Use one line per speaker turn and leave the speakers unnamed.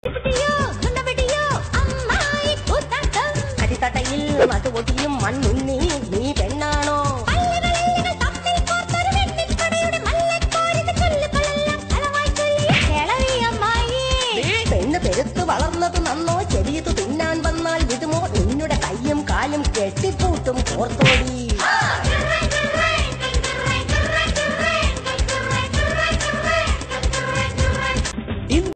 അടിത്തട്ടയിൽ മതുപൊട്ടിയും മണ്ണുണ്ണി നീ പെണ്ണാണോ? പെണ്ണ് പെരുത്ത് വളർന്നത് നന്നോ? ചെവിയത് തിന്നാൻ വന്നാൽ വിടുമോ? നിന്നുടെ കയ്യും കാലും കെട്ടിപ്പൂട്ടും കോർത്തോടി.